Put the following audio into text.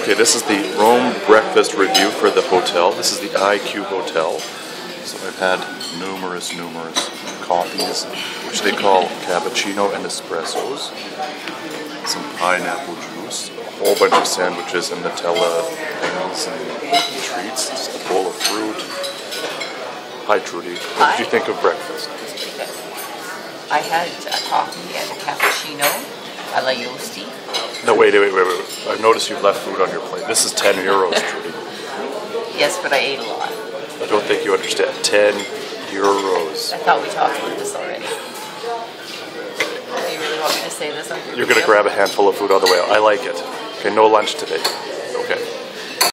Okay, this is the Rome breakfast review for the hotel. This is the IQ Hotel. So I've had numerous coffees, which they call cappuccino and espressos. Some pineapple juice, a whole bunch of sandwiches and Nutella things and treats, just a bowl of fruit. Hi Trudy, what did you think of breakfast? It was pretty good. I had a coffee and a cappuccino a la Yosti. No, wait. I've noticed you've left food on your plate. This is 10 euros, Trudy. Yes, but I ate a lot. I don't think you understand. 10 euros. I thought we talked about this already. Do you really want me to say this on your You're going to grab a handful of food on the way out. I like it. Okay, no lunch today.